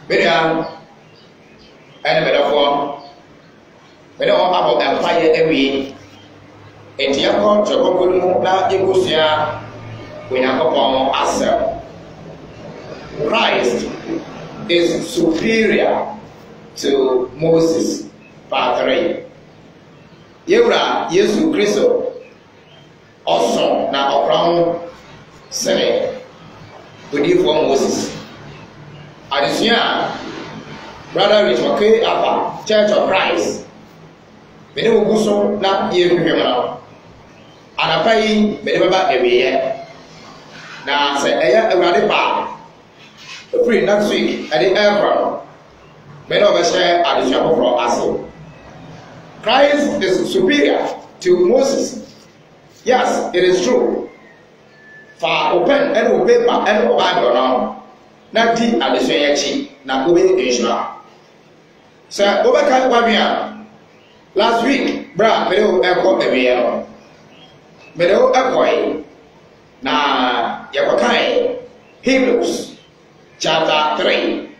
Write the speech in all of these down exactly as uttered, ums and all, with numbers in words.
Benya and Medafo, when all about empire every and Yakon Jacobum, now Egusia, when I go on ourselves. Christ is superior to Moses, part three. Yewra Yesu Christo also now around seven with you for Moses. Addition, Brother Rich McKay Alpha, Church of Christ. Many will go so not year criminal. And I pay Medeva every year. Now say, I am a bar. Free next week at the airport. Many of us share at the chapel for us. Christ is superior to Moses. Yes, it is true. For open and obey and Bible now. Not the addition na obey Israel. So over California last week, bra video airport every year. Video airport na Yakokai Hebrews chapter three.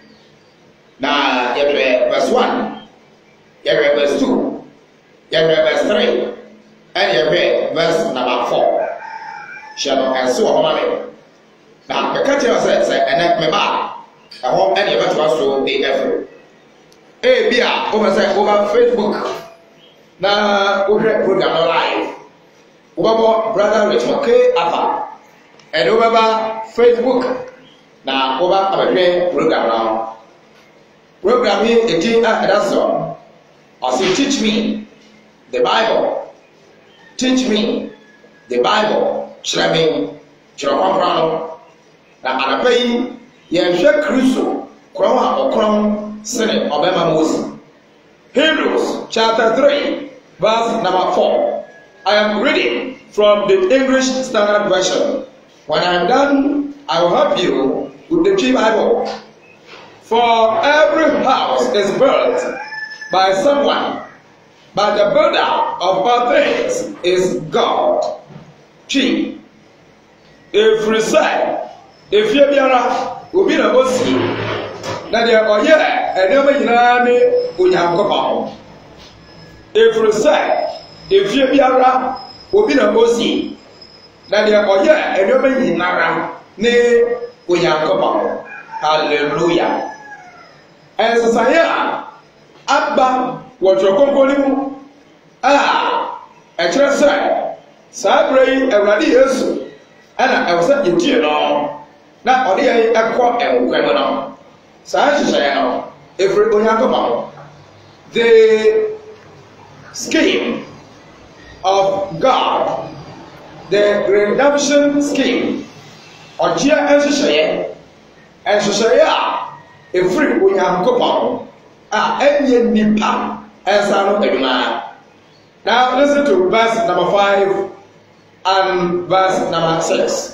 Na Yahweh verse one, Yahweh verse two, Yahweh verse three, and Yahweh verse number four. Shall and so on. Now, the country says, and that me back. I hope any of us was the effort. Eh, be over say over Facebook. Now, over program live. Over Brother Rich McKay Alpha. And over Facebook. Now, over our program now. Program here, a team at that song. I say, teach me the Bible. Teach me the Bible. Shall I mean, shall I come na anapai yehwe Kristo kwawa okron sene obema Moses. Hebrews chapter three verse number four. I am reading from the English Standard Version. When I am done, I will help you with the G Bible. For every house is built by someone, but the builder of all things is God. G. If we say if you biara obi na osi na de oye enema nyina ne onyankopon. If you say if you biara obi na osi na de oye enema nyina ne onyankopon. Hallelujah. And saya abba wo jokonkoni mu ah e kire say sabrei Awurade Yesu ana e wo say yetie no na odi e ekọ enkwem no sa hyehyɛ no every onyankopɔn. The scheme of God, the redemption scheme, ɔgye nhyehyɛ nhyehyɛ a every onyankopɔn a ɛnyɛ nipa ɛnsa no adwuma. Now listen to verse number five and verse number six.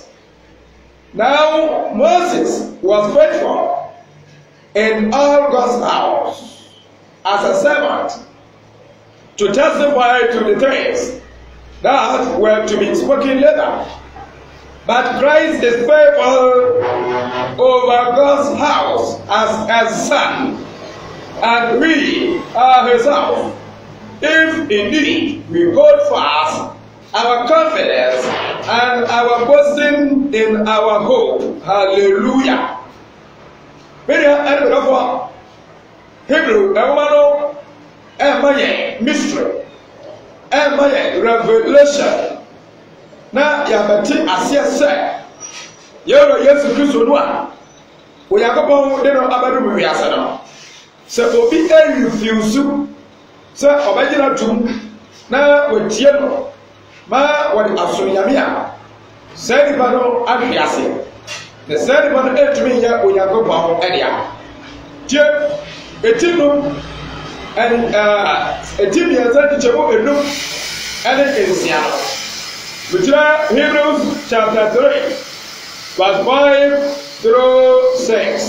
Now Moses was faithful in all God's house as a servant to testify to the things that were to be spoken later. But Christ is faithful over God's house as a son, and we are his house. If indeed we hold fast our confidence and our boasting in our hope. Hallelujah. Very beautiful. Hebrew, Emmanuel, Emmanuel, mystery, Emmanuel, revelation. Now, Yabati, Asia said, Yoro, yes, Christo, we are going to Abadu Riasana. So, Obi, I refuse to, sir, Obadiah to now with Yellow. Ma wadi asunyamia sedi bano abiase ne sedi bano etumi ya onyankopon edia je etinu and uh etimi azati chebo enu ene ensia Bujra Hebrews chapter three verse five through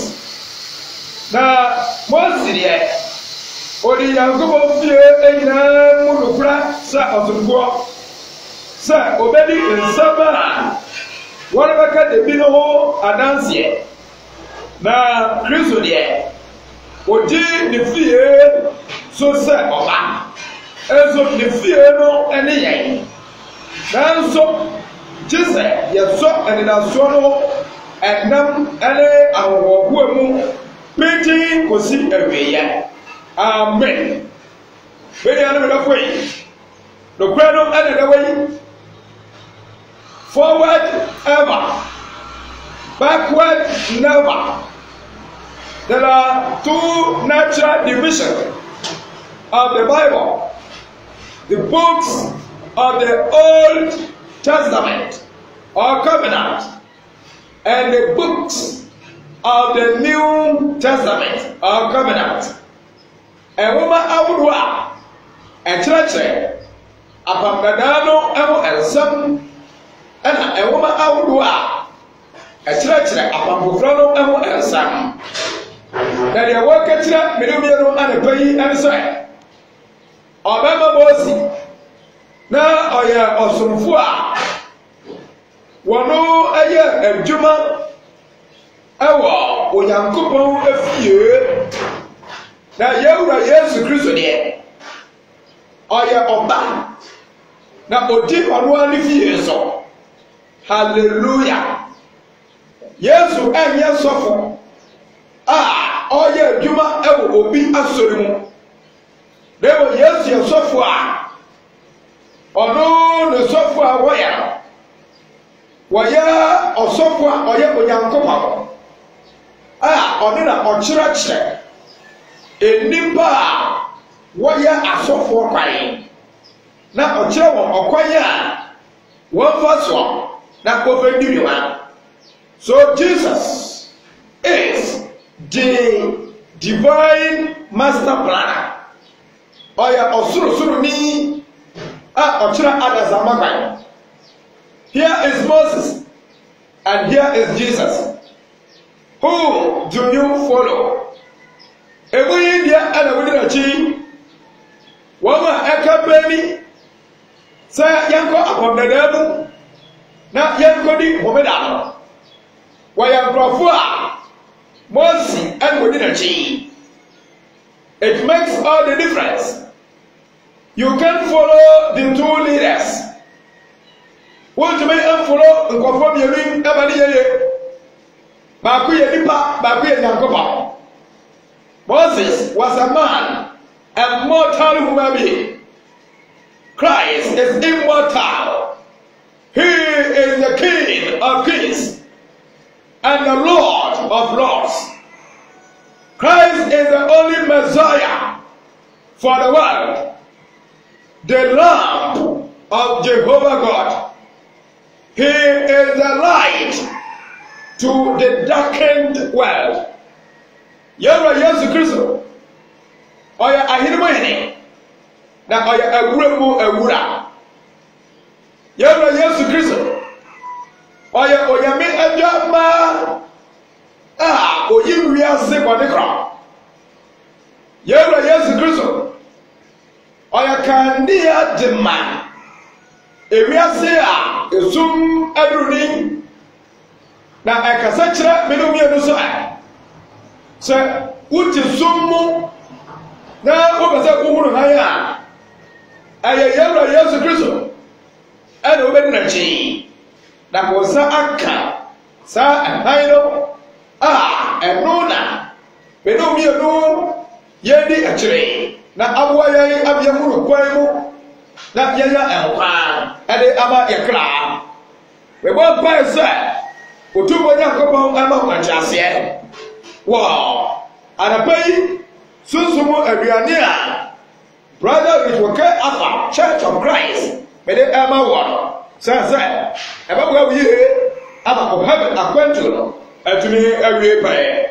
six. Na Mosirie odi yankopon fie eyina munukura sa otunko sa obedi nsaba whatever ka de bi no ho adanse na Kristo de odi ne fie so sɛ ɔba ɛnso ne fie no ɛne yɛn nanso gye sɛ yɛsɔ ɛnenasoɔ no ɛnam ɛne ahohoahoa mu pintin kɔsi awieɛ amen bɛni ano medɔfo yi nokorɛ no ɛne dɛ wɔyi forward ever backward never. There are two natural divisions of the Bible. The books of the Old Testament or Covenant and the books of the New Testament or Covenant. And woman awurua ɛkyerɛkyerɛ apamdadaa no ɛho ɛnsɛm ɛna ɛwoma awurua ɛkyerɛkyerɛ apampofra no ɛho ɛnsɛm. Na deɛ wɔkɛkyerɛ mmienu anapa yi ɛne sɛ ɔbɛma Mose na ɔyɛ ɔsomfo a wɔno ɛyɛ adwuma ɛwɔ Onyankopɔn afie. Na yɛwura Yesu Kristo deɛ ɔyɛ ɔba na odi ɔno ani fie so. Hallelujah. Yesu ɛnyɛ sɔfo a ɔyɛ adwuma ɛwɔ obi asɔre mu. Dɛbɔ Yesu yɛ sɔfo a ɔno ne sɔfo a wɔyɛ no wɔyɛ ɔsɔfo a ɔyɛ Onyankopɔn a ɔno na ɔkyerɛkyerɛ nnipa a wɔyɛ asɔfoɔ kwan na ɔkyerɛ wɔn ɔkwan a wɔmfa soɔ na wɔmfa di dwuma. So Jesus is the divine master planner. Ɔyɛ ɔsorosoroni a ɔkyerɛ adasama kwan. Here is Moses and here is Jesus. Who do you follow? Emu yi deɛ ɛna wodi n'akyi. Wɔn a ɛka pɛni sɛ yɛnkɔ akɔmdadaa mu na yɛnkɔdi homeda no. Wɔyɛ nkurɔfo a Mose ɛna wodi n'akyi. It makes all the difference. You can follow the two leaders. Wontumi ɛnfolo nkurɔfoɔ mmienu ɛba ne yɛyɛ. Baako yɛ nipa, baako yɛ Nyankopɔn. Moses was a man, a mortal human being. Christ is immortal. He is the King of kings and the Lord of lords. Christ is the only Messiah for the world, the Lamb of Jehovah God. He is the light to the darkened world. Yɛwura Yesu Kristo ɔyɛ ahenemmɔhene na ɔyɛ awura mu awura. Yɛwura Yesu Kristo ɔyɛ onyame adwamma a oyi wiase bɔne korɔ. Yɛwura Yesu Kristo ɔyɛ kanea gyema ewiase a esum aduruni na ɛkasa kyerɛ mmienu mmienu so a sɛ wote sum mu na wopɛ sɛ wohunu han a ɛyɛ yɛwura Yesu Kristo ɛna wobɛdi n'akyi na mo nsa aka saa han no a ɛno na mmienu mmienu yɛdi akyire na aboa yɛn abia mu no kwan mu na yɛnya nkwa ɛde ama yɛkra. Bɛbɔ mpae sɛ otumfo Nyankopɔn ama ho akyɛseɛ wɔ anapa yi sunsumu aduane a brother Richwoke Afa Church of Christ mede ɛma wɔ no sɛ sɛ ɛbɛboa wo yie ama ɔhɛbɛ akwantuo no atumi awie pɛɛ.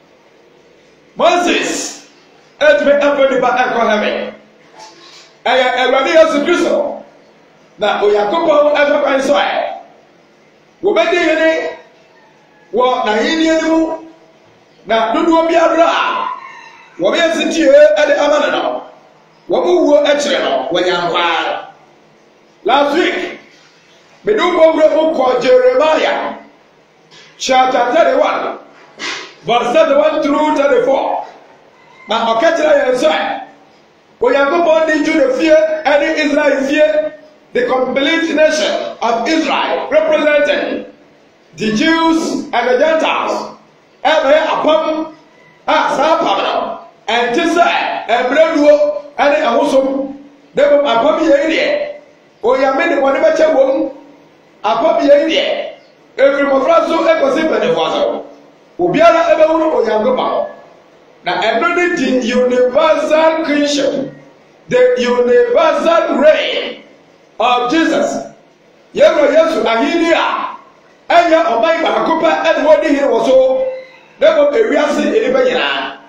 Moses atumi afa nipa ɛkɔ hɛbɛ ɛyɛ Awurade Yesu Kristo na Onyankopɔn ɛfɛ kwan so ɛ wɔbɛdi hene wɔ n'ahenni anim na dodoɔ biara a wɔbɛyɛ sitie ɛde ama no no wɔn wuo akyerɛ no wɔnya nkwa. Last week mede wowura mu kɔ Jeremiah chapter thirty-one verse thirty-one through thirty-four. ma oketira ye so Oyankopon di Judah fear and Israel fear the complete nation of Israel representing the Jews and the Gentiles. Ebe apam a sa apam no enti se ebreduo ane ahosom debo apam ye die oyame de bone beche wom apam ye die every mofraso ekosi penefo obiara ebe wuru Oyankopon na eno the universal kingship, the universal reign of Jesus. Yero Yesu ahini a enya oman bakopa ene wodi hire wo so debo ewiase eniba nyina.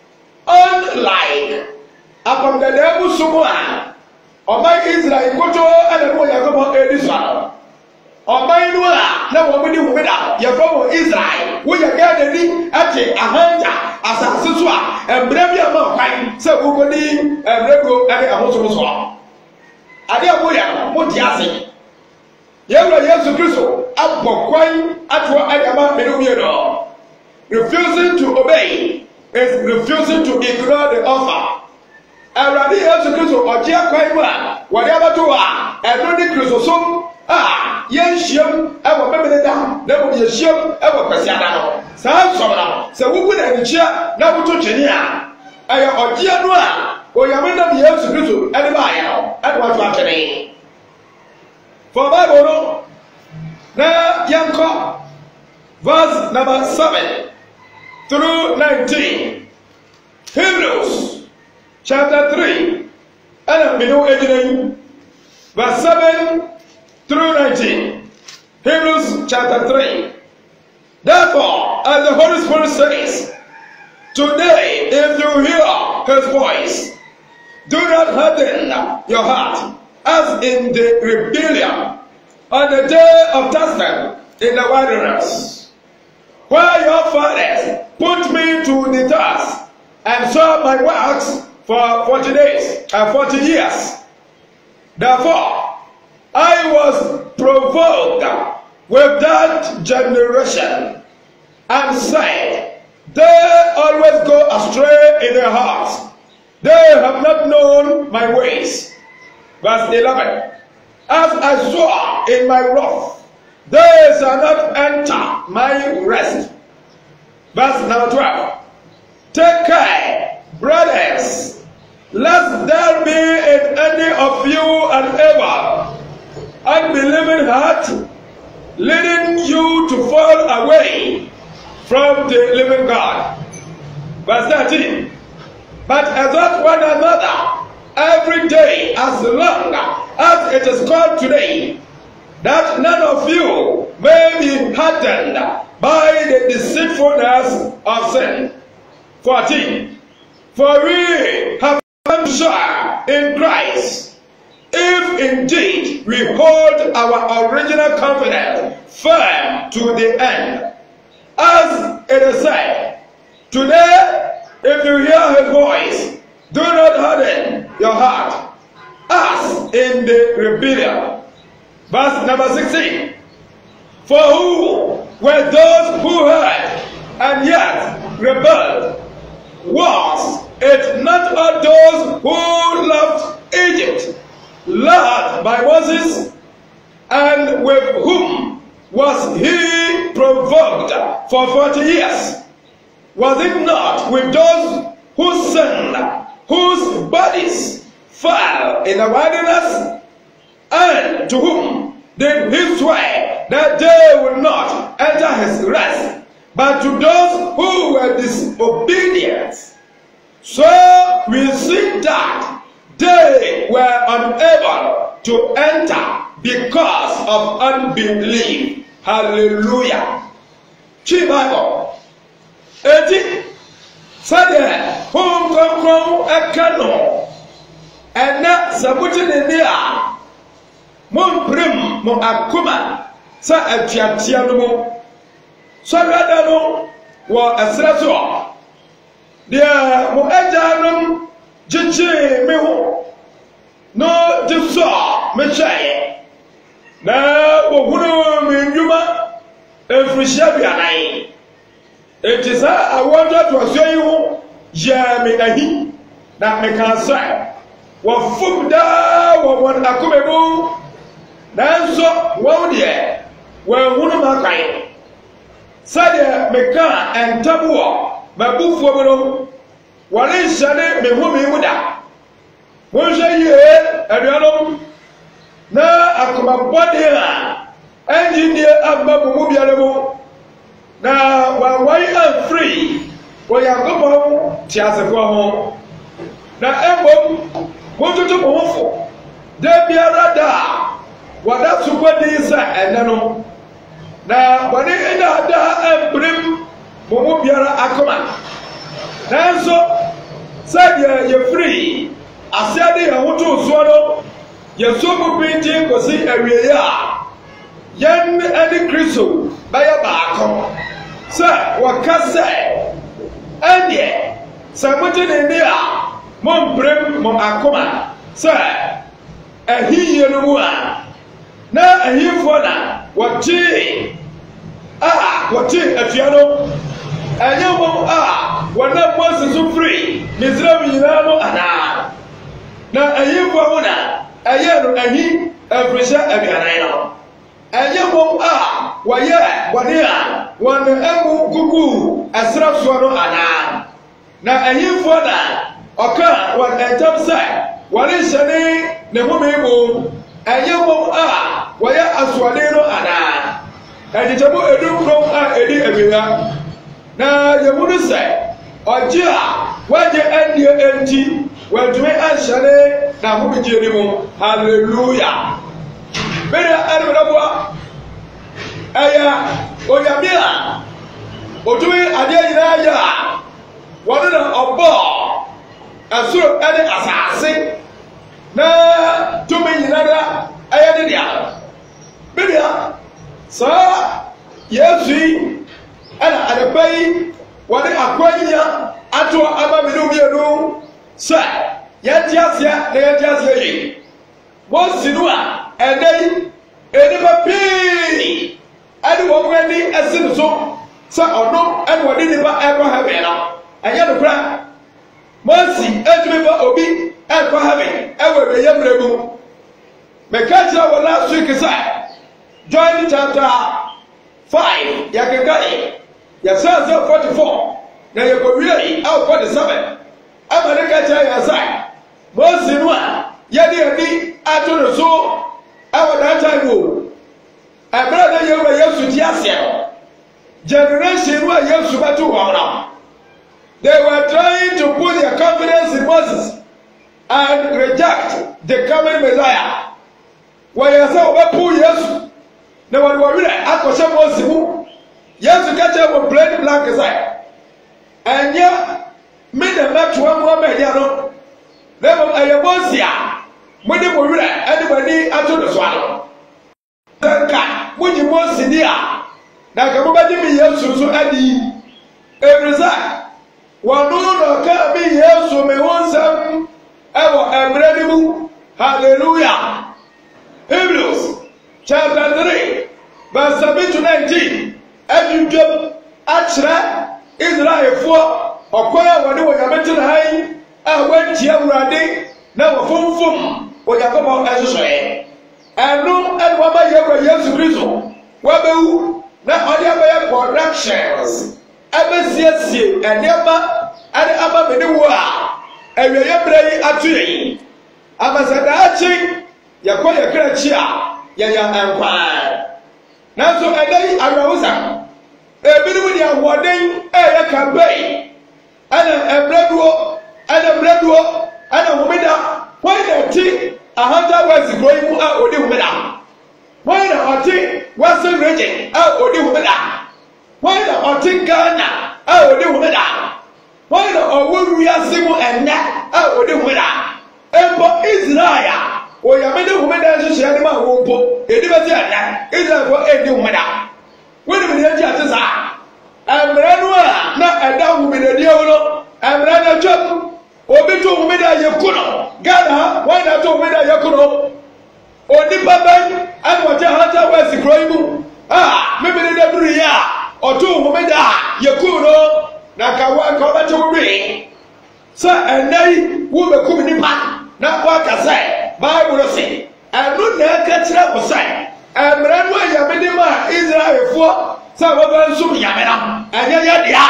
Unlike upon the level sumo a oman Israel koto ene wo Yakobo ediswa. Oman no a na wo mudi humida Yakobo Israel wo ya ga ni ate ahanja asase so a embre bia ma kwan se wogodi emrego ene ahoso so ade aboya mo di ase yewro Yesu Kristo abokwan atwo ade ama menu wie no. Refusing to obey is refusing to ignore the offer. Awurade Yesu Kristo oje akwan ma wode abato a eno ni Kristo so ah yen hiem e wo bemene da na mo ye hiem e wo kwasi ada no saa so na se wugu na nchia na buto twene a aye oje anu a oyame na Yesu Kristo ene ba aye no ene wa to atene for Bible no na yanko verse number seven through nineteen. Hebrews chapter three and minu ejinen verse seven through nineteen. Hebrews chapter three. Therefore, as the Holy Spirit says, today if you hear his voice, do not harden your heart as in the rebellion on the day of testing in the wilderness, where your fathers put me to the test and saw my works for forty days and forty years. Therefore, I was provoked with that generation and said, they always go astray in their hearts. They have not known my ways. Verse eleven. As I swore in my wrath, they shall not enter my rest. Verse number twelve. Take care, brothers, lest there be in any of you an evil, unbelieving heart, leading you to fall away from the living God. Verse thirteen. But exhort one another every day as long as it is called today, that none of you may be hardened by the deceitfulness of sin. fourteen. For we have come share in Christ, if indeed we hold our original confidence firm to the end. As it is said, today, if you hear his voice, do not harden your heart, as in the rebellion. Verse number sixteen. For who were those who heard and yet rebelled? Was it not all those who loved Egypt, loved by Moses, and with whom was he provoked for forty years? Was it not with those who sinned, whose bodies fell in the wilderness, and to whom did he swear that they would not enter his rest, but to those who were disobedient? So we see that they were unable to enter because of unbelief. Hallelujah. Chi Bible. Eti sade hom konkron ekano ena sabuti ne dia mon prim mo akuma sa atuatia no mo so rada no wo esra so dia mo ajanum jichi me ho no diso me chaye na wo hunu me nduma efrishia bianai. It is a wonder to assure you, yɛ me ahi na meka sɛ wɔfom daa wɔ wɔn akoma mu nanso wɔn deɛ wɔahunu m'akwan sɛdeɛ meka ntam wɔ m'abufuo mu no wɔrenhyɛne me home mu da monhwɛ yie anuanom na akoma bɔne a ɛngyindie amma mo mu biara mu na wɔawae amfiri wɔ Yankopɔn teasefoɔ ho na mmom montoto mo ho fo da biara da a wɔda so bɔden sɛ ɛnɛ no na bɔne ɛdaadaa ampirim mo mu biara akoma nanso sɛdeɛ yɛfiri aseɛ de yɛn ho too soɔ no yɛso mu pintin kɔsi awieeɛ a yɛn ne Kristo bɛyɛ baako sɛ wɔka sɛ ɛdeɛ sɛ mote ne nne a mompirem mo akoma sɛ ahiyie no mu a na ahifoɔ na wɔtee a wɔtee atua no ɛnyɛ mo a wɔnam Mose so firi Misraim nyinaa no anaa na ahifoɔ ho na ɛyɛ no ahi afirihyɛ aduanan no ɛnyɛ mo a wɔyɛ bɔne a wɔn amu gugu ɛserɛ soɔ no anaa na ahifoɔ na ɔka wɔn ntam sɛ wɔrenhyɛne ne home mu ɛnyɛ mo a wɔyɛ asoɔden no anaa ɛgyekyɛmu edu kron a ɛdi awia na yɛmu no sɛ ɔgye a wɔagye ɛnneɛ enti wɔantumi anhyɛne n'ahomegye ne mu hallelujah bɛnɛ ɛnemɛdɛboa ɛyɛ onyame a ɔtumi adeɛ nyinaa yɛ a wɔne na ɔbɔɔ ɛsoro ɛne asase na tumi nyinara ɛyɛ ne dea bɛnɛ saa Yesu yi ɛna adapa yi wɔde akwanya ato ama mmienu mmienu sɛ yɛnte aseɛ na yɛnte aseɛ yi Mose no a ɛnɛ yi nnipa pii ɛde wɔn ani asi no so sɛ ɔno ɛna wɔde nnipa ɛkɔ heaven no ɛnyɛ nokora Mose ɛtumi ba obi ɛkɔ heaven ɛwɔ ɛbɛyɛ mmerɛ mu mɛka kyerɛ wɔ last week sɛ John chapter five yɛkeka yi yɛsɛ sɛ forty four na yɛkɔwie yi ɛwɔ forty seven ɛma ne ka kyerɛ yɛn sɛ Mose no a yɛde ani ato ne so ɛwɔ that time o ɛberɛ na yɛwura Yesu ti aseɛ no generation no a Yesu bɛto wɔn no they were trying to put their confidence in Moses and reject the coming Messiah wɔyɛ sɛ wɔbɛpo Yesu na wɔde wɔwerɛ akɔhyɛ Mose mu Yesu ka kyerɛ wɔ plain blank sɛ ɛnyɛ me na mɛtoa mu ama ɛdia no na mmom ɛyɛ Mose a mode mo werɛ ɛde mo ani ato no so ano nka mogye Mose di a na nka mobɛgye me Yesu so adi ɛfiri sɛ wɔno na ɔka me Yesu me ho nsɛm ɛwɔ mmerɛ no mu hallelujah Hebrews chapter three verse seven to nineteen ɛdwudwam akyerɛ Israelfoɔ ɔkwan a wɔde wɔ Nyame tena ha yi a wɔantia Awurade na wɔfomfom Onyankopɔn ɛhyehyɛeɛ ɛno ɛne wɔma yɛwura Yesu Kristo wɔbɛwu na ɔde abɛyɛ corrections ɛbɛsiesie nneɛma ɛde aba mene wo a awieyɛ berɛ yi ato yɛn ama sɛ daakye yɛkɔ yɛ kra akyi a yɛyɛ nkwaa nanso ɛda yi awerɛwosa ebinom de ahoɔden ɛyɛ campaign ɛna mmerɛduo ɛna mmerɛduo ɛna homeda wɔn na ɛte ahanta west kuro yi mu a ɔdi homeda wɔn na ɔte western region a ɔdi homeda wɔn na ɔte Ghana a ɔdi homeda wɔn na ɔwɔ wiase mu ɛnɛ a ɔdi homeda ɛmpɔ Israel a ɔyame de homeda nhyehyɛ ne ma wɔn mpo edi bɛ ti ɛnɛ Israel fɔ ɛdi homeda wɔn ni yɛn ti ate saa mmerɛ no a na ɛda homedadie ho no mmerɛ no atwam obi to homeda yɛ ko no Ghana ha wɔn na to homeda yɛ ko no onipa bɛn ɛna wɔte ahanta west kuro yi mu a mebiri da duru yi a ɔto homeda yɛ ko no na ka wɔ ka ɔbɛte wo wi sɛ ɛnɛ yi wo bɛkum nipa na waka sɛ Bible sɛ ɛno na ɛka kyerɛ wo sɛ ɛmmerɛ no ayame de ma Israelfoɔ sɛ wɔbɛ nsom nyame no ɛnyɛ yɛ dea.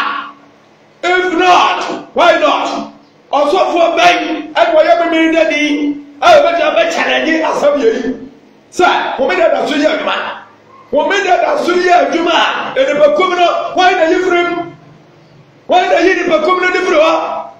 If not, why not? Ɔsɔfoɔ bɛn ɛna wɔyɛ memiri dadi a wɔbɛgya bɛkyɛnɛnye asɛm yɛ yi sɛ wɔn dada so yɛ adwuma wɔn dada so yɛ adwuma a nipakum no wɔn na yi firim wɔn na yi nipakum no de firi hɔ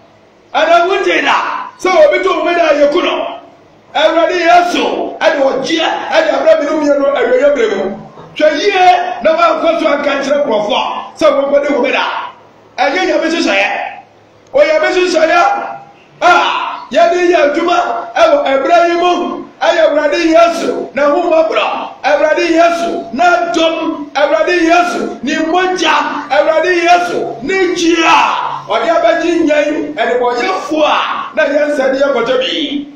ɛna wɔn da sɛ obi to wɔn da yɛ kuno Awurade Yesu ɛde ɔgyeɛ ɛde abira bi no mmienu awia bere mu hwɛ yie na wɔn akɔ so anka nkyerɛ nkurɔfoɔ sɛ wɔn kɔ de wɔn da ɛnyɛ nyame hyehyɛeɛ ɔyɛ me hyehyɛeɛ a yɛde yɛ adwuma ɛwɔ ɛberɛ yi mu ɛyɛ Awurade Yesu na ahomaborɔ Awurade Yesu na dɔm Awurade Yesu ne mmogya Awurade Yesu ne gye a ɔde abɛgye nyɛn ɛnebɔyɛfoɔ a na yɛnsɛ ne yɛkɔtɔ bi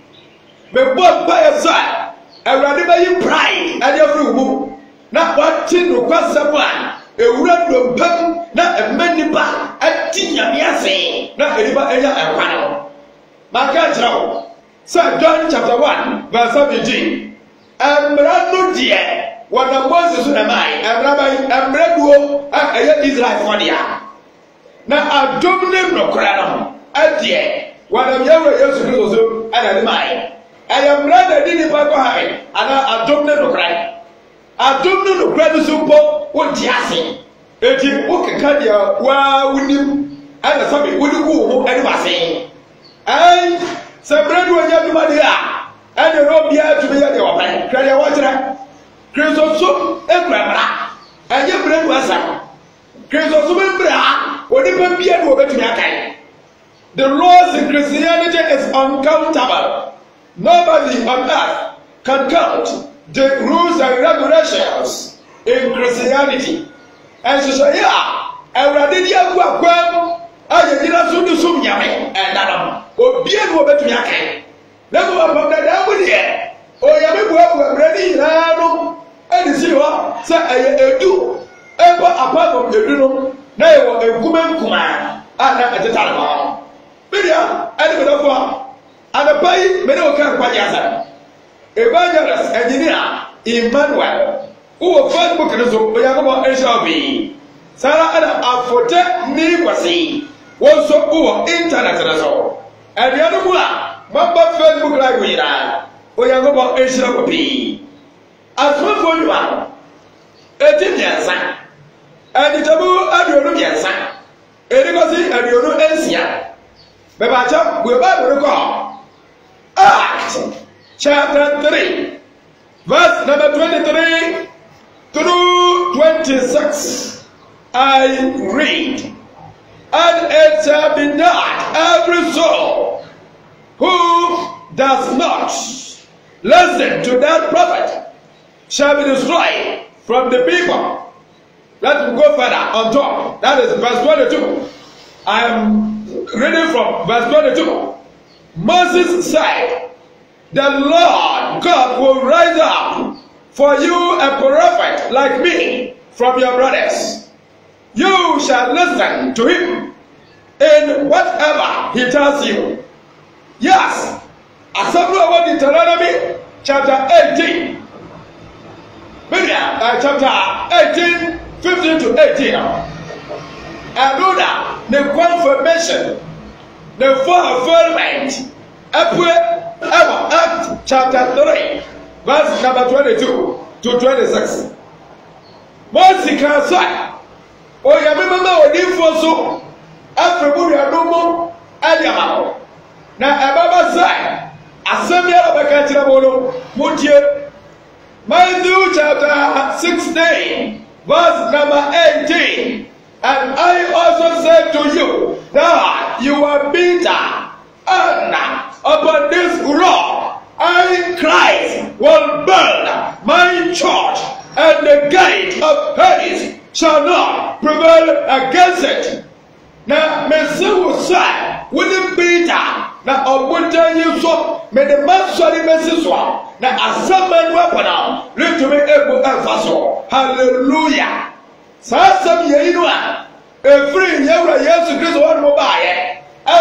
mebɔ mpaeɛ sɛ Awurade bɛyi prae ɛde afiri wo mu na wɔate nokwasɛm a ewura ndompam na ɛmɛ nipa ati nyame ase na nipa ɛnya ɛkwa no maka kyerɛ wo sɛ John chapter one verse seventeen ɛmmara no deɛ wɔnam Moses so na mae ɛmmara bɛyi ɛmmara duo a ɛyɛ Israelfoɔ dea na adom ne nnɔkora no ɛdeɛ wɔnam yɛwura Yesu Kristo so ɛna de mae ɛyɛ mmara na di nipa kɔ ha anaa adom ne nnɔkora adom no nokura no so mpo wodi ase eti wokeka deɛ waa wonim ɛna sɛbe wode gu wo ho ɛne wase ɛn sɛ berɛ ne wɔnya adwuma deɛ a ɛne ne obiara tumi yɛ deɛ wɔpɛ hwɛ deɛ wɔkyerɛ Kristo so ekura mmara ɛnyɛ berɛ ne wɔasɛm Kristo so mmara a onipa bia ne wɔbɛtumi akae. The laws in Christianity is uncountable. Nobody on earth can count the rules and regulations in Christianity. And so say, yeah, Awurade di agu akwam aye nyina so de sum nyame enanam obie no obetumi akan na go abam da da mu de o yame bu abu Awurade nyina no edi si ho say aye edu ebo apart from edu no na ye wo enkuma nkuma ana atetare ma bidia edi bedofo anapai me ne o kan kwaje asa evangelist engineer Emmanuel who Facebook no so oyagobo enshabi Sara ana afote ni kwasi won so who internet na so ebiano mu a mamba Facebook live yira oyagobo enshabi asofo ni wa etinyansa editabu aduonu biansa edikosi aduonu ensia beba cha we Bible ko Acts chapter three verse number twenty-three through twenty-six. I read, and it shall be that every soul who does not listen to that prophet shall be destroyed from the people. Let's go further on top. That is verse twenty-two. I am reading from verse twenty-two. Moses said, the Lord God will rise up for you a prophet like me from your brothers. You shall listen to him in whatever he tells you. Yes, Assembly of Deuteronomy chapter eighteen. Uh, chapter eighteen, fifteen to eighteen. And do that, the confirmation, the fulfillment, Act chapter three, verse number twenty-two to twenty-six. Moses can say, oh, ya mama odi foso, afrebu ya domo, ayama. Na ebaba say, asemi alabaka chirabono, mutie. Matthew chapter sixteen, verse number eighteen. And I also said to you that you are bitter, and upon this rock I, Christ, will build my church, and the gate of Hades shall not prevail against it. Now, Messi will say, will it be that? Now, I will tell you so. May the man sorry Messi so. Now, as some man weapon now, look to me able to hallelujah. So, some ye know, a free Yahweh, yes, Christ, one mobile. Oh, Matthew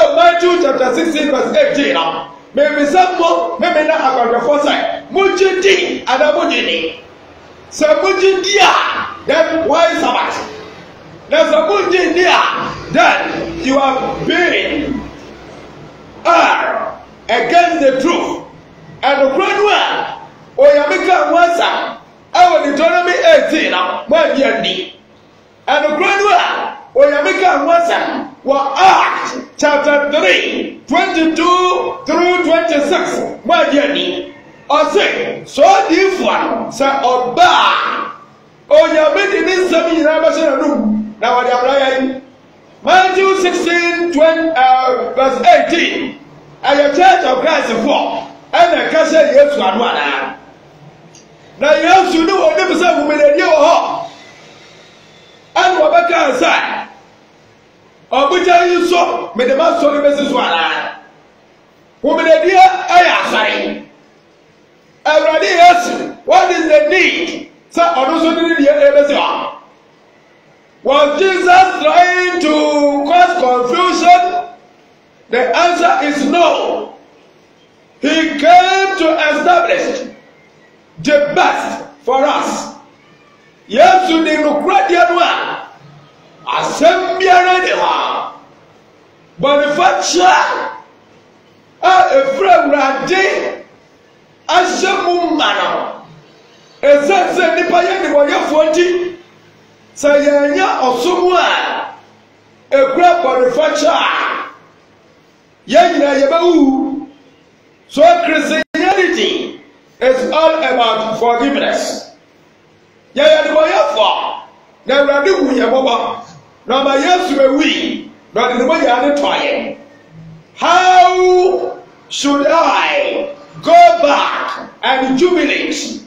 Matthew chapter sixteen verse eighteen now. Maybe some more, maybe not about the first side. Mujidi and a mujidi. So mujidia, then why Sabbath? There's a mujidia, then you are being are against the truth. And the grand one, Oyamika Wansa, our Deuteronomy eighteen, one year D. And the grand one, Oyamika Wansa, were Acts chapter three, twenty-two through twenty-six, one year D. Or say, so different, say, Oba, Oyamiki in seven years, now what are Matthew sixteen, twenty, uh, verse eighteen. And your church of Christ for and the castle yes to one. Now you have to know what the person will be your and Wabaka side. Or which are you so? May the master of the message one. Woman, dear, I am sorry. I already asked what is the need? So, I also did the was Jesus trying to cause confusion? The answer is no. He came to establish the best for us. Yes, you need to create the one. Assembly ready. Manufacture a friend ready. Assembly man. Exactly. Nipa yeni boya forty. Sayanya osumwa. A great manufacture. So Christianity is all about forgiveness. Yaya ni boya for na urade wu ye boba na ma Yesu be wi na de mo ya ne toye. How should I go back and jubilate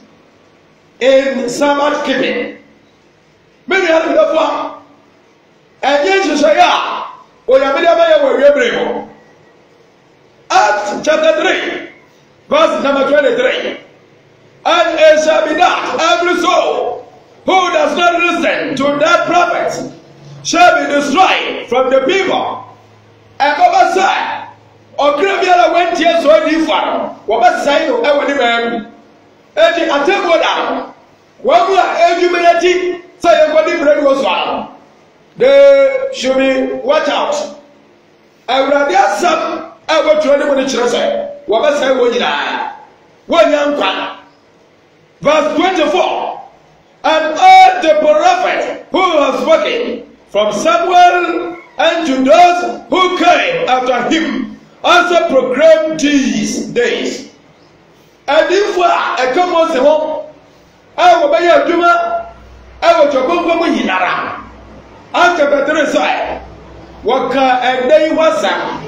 in Sabbath keeping? Many have been for and Jesus say ya o ya me da ya we ebremo. Acts chapter three, verse number twenty-three. And it shall be that every soul who does not listen to that prophet shall be destroyed from the people. And Baba said, Okremiala went here so different. What say to every man? And the attempt down. One more humility, say everybody bread was one. They should be watch out. And rather some. I will try to the church. What I say, what you are. One young man. Verse twenty-four. And all the prophets who have spoken from Samuel and to those who came after him also proclaimed these days. And if I come on the home, I will buy a duma. I will go from Hinara. After the third side, Waka and they was some.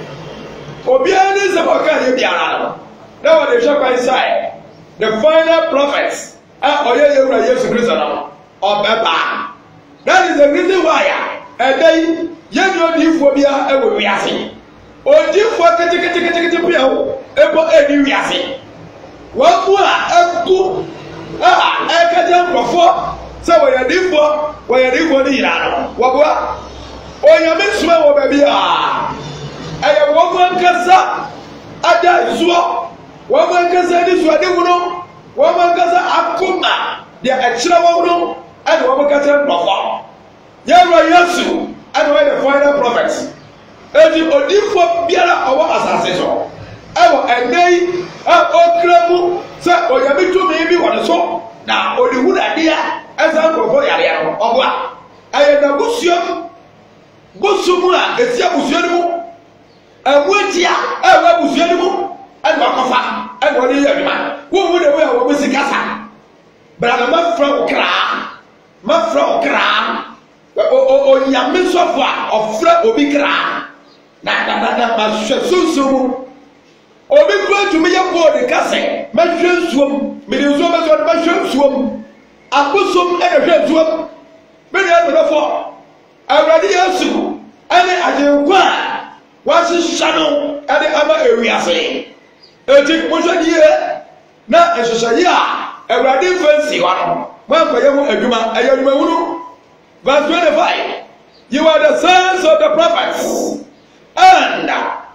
Obiani is about Biara. Now they shop inside. The final prophets are Oya Yesu Christ or Baba. That is the reason why. And then Yano Diphobia and will be asking. Or Dipho Katikatikatikapio, Ebo Edi Yassi. One more, a good. Ah, I can't before. So we are Dipho, we are Dipho Nina. What? Oh, you miss well, baby. Ah. I am one casa, Ada Zua, one casa is what they would know, one casa Akuma, they are extra one, and one casa Prophet. Yara Yasu, and why the final prophets. And the Odifo Biara, our assassin. Our and they are all crable, so Oyamitu maybe one so. Now, or the wood idea as I'm for Yariano, or what? I am a Busium, Busumua, a Siabusium. And what ya, I was Yanimu, and Wakafa, and what is every man? Who would have wear with the casa? But I'm a from Kra, my from Kra, or Yamin Sofa, or Fra Obikra. Nana, my Susu. Or be going to me a board, the casa, my friend swim, Midizoma on my friend swim. I put some and a friend swim. Many other four. I already asked you, and I didn't want. What's his shadow at the other area saying? A tick was a year. Now, as a year, a ready fancy one. One for you, a human, a young man. Verse twenty-five. You are the sons of the prophets and of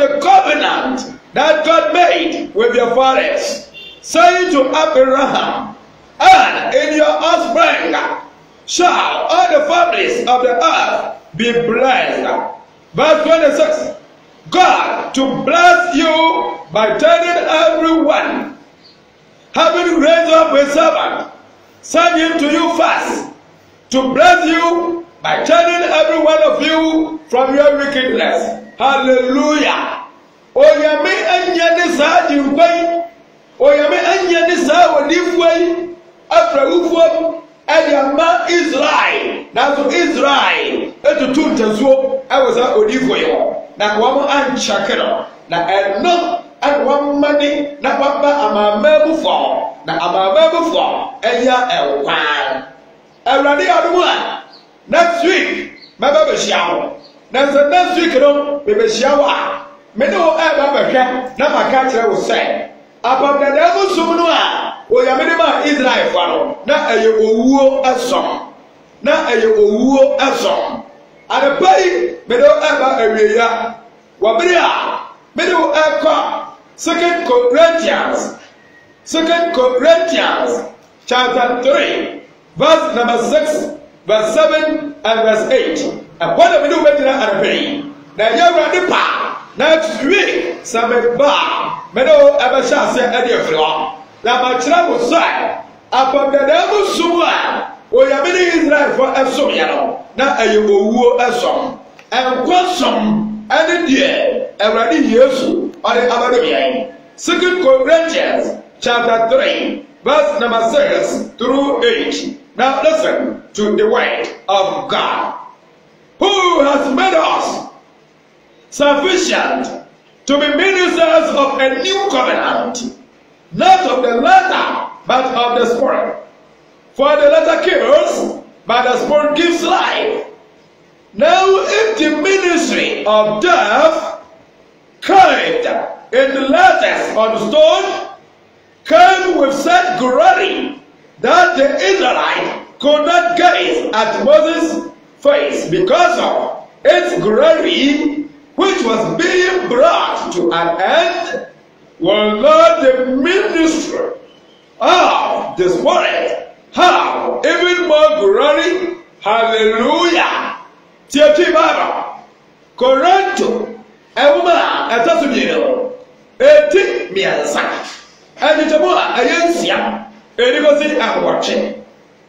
the covenant that God made with your fathers, saying to Abraham, and in your offspring shall all the families of the earth be blessed. Verse twenty-six, God to bless you by turning everyone, having raised up a servant, send him to you first, to bless you by turning every one of you from your wickedness. Hallelujah. Oyame anya ni saa jimpai, oyame anya ni saa wadifwai, afra ufwam, Ayama Israel. Now to Israel, etu tuntazuo, awaza odifwai. Na wamu anchakero, na eno, and one money, na wamba amamebu for, na amamebu for, eya elwan. Eradi aduwa. Next week, maybe be shawo. Next next week, no, we be shawo. Me no eba be hwe na maka kire wo say. Abam da da mu sum no a, o ya me ma Israel fa no, na eye owuo asom. Na eye owuo asom. Ade pai me do eba awiya. Wo bere a, me do ekọ Second Corinthians. Second Corinthians chapter three, verse number six. Verse seven and verse eight. And what we do with that and pay. Now you're ready pa. Next week, some bar. Meadow ever shall say any of you. Now my trouble say, upon the devil summa. We are many Israel for a sum, you know. Now a you will a song. And what some any dear already years on the other. Second Corinthians chapter three, verse number six through eight. Now listen to the word of God, who has made us sufficient to be ministers of a new covenant, not of the letter, but of the Spirit. For the letter kills, but the Spirit gives life. Now if the ministry of death, carved in the letters on stone, came with such glory, that the Israelites could not gaze at Moses' face because of its glory, which was being brought to an end, will not the ministry of the Spirit have even more glory? Hallelujah. Tiati Baba, Corinto, Euma, Atasumino, Eti Miansa, and the Jamoa, Ayensia. Edigosi and watching.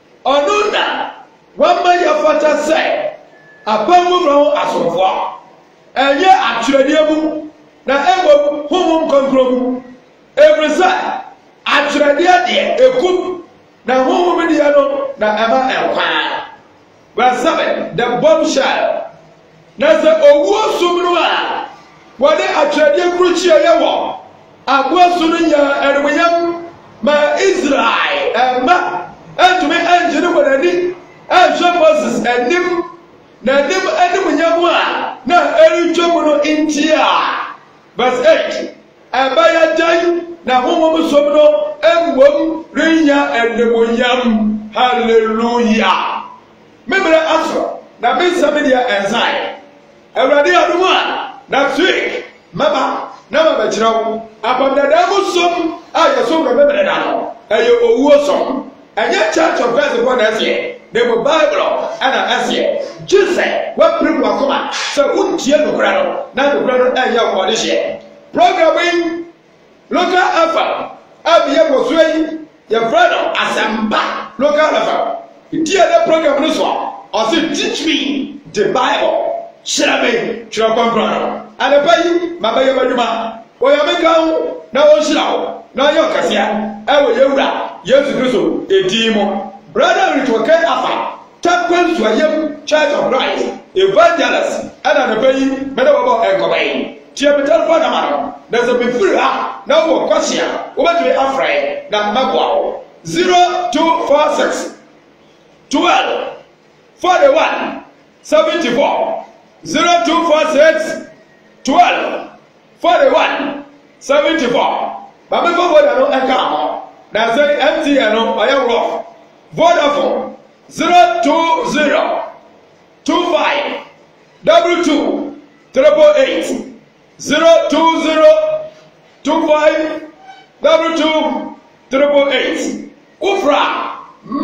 Onuna, one man your father say, a pound from Asofwa, and yet actually, na ebo home control. Every side, actually, a cook, na home mediano, na Emma and Kwan. Verse seven, the bombshell. Nasa owo sumrua, what they actually crucial yawa, a bosunya and William. Ma Israel, and ma, and to me, and you know what I did, and show Moses, and them, na them, and when you want, now, every trouble in Tia. Verse eight, and by a time, now, whom was so and one, Rinya, and the William, hallelujah. Remember the answer, now, Miss Samedia and Zion, and ready on the one, next week, Mama. Now I'm a child. Upon the devil some, I also remember now. And you owe some. And your church of Christ upon us here. They will Bible and us here. Jesus, what people are coming. So, wouldn't you know, Grano? Now the brother and your body share. Programming, local alpha. I'll be able to sway your brother as I'm back. Local alpha. You hear the program this one. Also, teach me the Bible. Should I be? Should I come, brother? And the pay, my baby, Maduma, where you make out now, now, now, your Cassia, I will you rap, yes, to do so, a demo. Brother, it will get up, tap to a young child of Christ, evangelist, and the pay, Madame and Cobain. Chia telephone number, there's a big free up, now, what question, what do we afraid, that Magua, zero two four six, twelve, forty one, seventy four, zero two four six. Twelve, forty-one, seventy-four. But before what I know, I come. Now say M T N, I am rough. Vodafone, zero two zero, two five, double two, triple eight. zero two zero two five double two triple eight. Ufra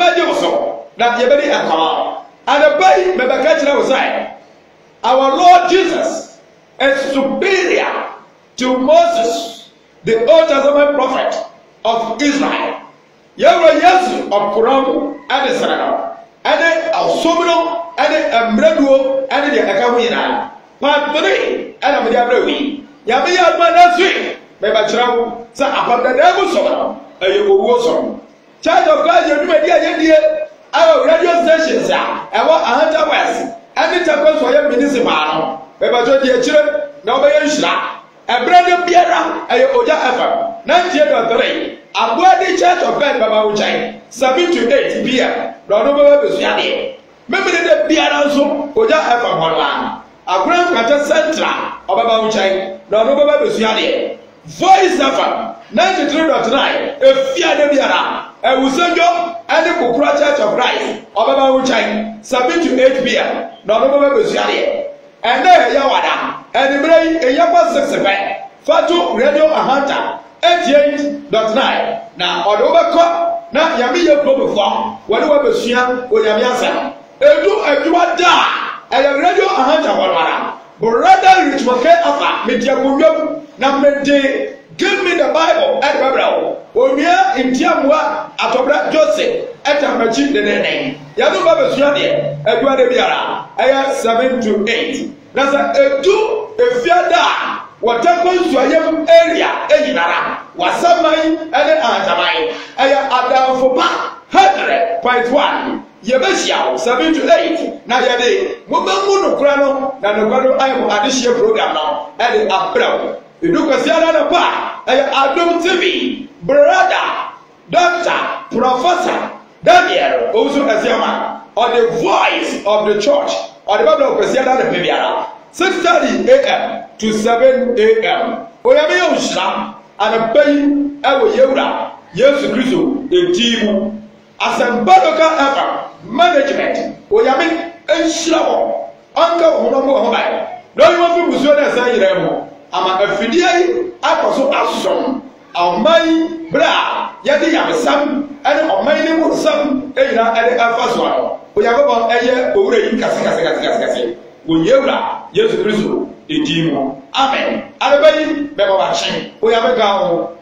Majoso that Yabedi and Kama. And the bay Mebakachina was saying, our Lord Jesus is superior to Moses, the Old Testament prophet of Israel. Yahweh Yesu of Quran and the Sarah, and the Alsomino, and the Ambreduo, and the Akawina. Part three, and I'm the Abrewi. Yami Manasui, Mebachram, Sa Abba Devil Sona, a Yugo. Church of God, you do a our radio stations are about a hundred west, and it's a cause for your municipal. Mebajo, dear children, nobody is not. A brand new Piera, a Oja Ever, nineteen or three. A worthy church of God, Baba Uchai, seven to eight P M. Ronobo Busiani. Remember the Piera, so Oja Ever one land. A grand Kata Centra of Baba Uchai, Ronobo Busiani. Voice Ever, ninety-three point nine, a Fia de Biara. A Usanjo and the Kukura Church of Christ, Obama Uchai, seven to eight P M. Ronobo Busiani. And there Yawada, and the brain a Yapa six effect, Fatu Radio Ahanta, eighty-eight point nine. Now, on overcut, now Yamiya Global Farm, whatever Busia, or Yamiasa. Edu Eduada, and the Radio Ahanta Walmara. Brother Richmond K. Alpha, Media Gundam, number day, give me the Bible at Babra. Omia in Tiamwa, Atobra Joseph, at Amachi the name. Yadu Baba Suania, Eduardo Biara, I have seven to eight. That's a two, a fiada, what happens to a young area, Enara, Wasamai, and Antamai. I have Adam for back, hundred point one. Yebesia, seven to eight. Now, Yade, Mubamuno Grano, Nanogano, I am additional program now, and the April. You do Cassiana Pa, I have Adam T V, brother, doctor, professor, Daniel, also as Yama, on the voice of the church, or the Bible of Cassiana de Piviara, six thirty A M to seven A M. Oyame Osham, and a pain, Ewo Yura, Yesu Christo, the team, as a Badoka ever. Management, Oyami, and Shlomo, Uncle Honomo Homai. No, you want to be so as I am. I'm a Fidia, I also ask some. Our money, bra, Yadi Yamisam, and our money was some, Ena, and the Alpha Swallow. We have about a year over in Casacas. We Yura, Yes, Christo, the Dimo. Amen. Everybody, Beba watching. We have a gown.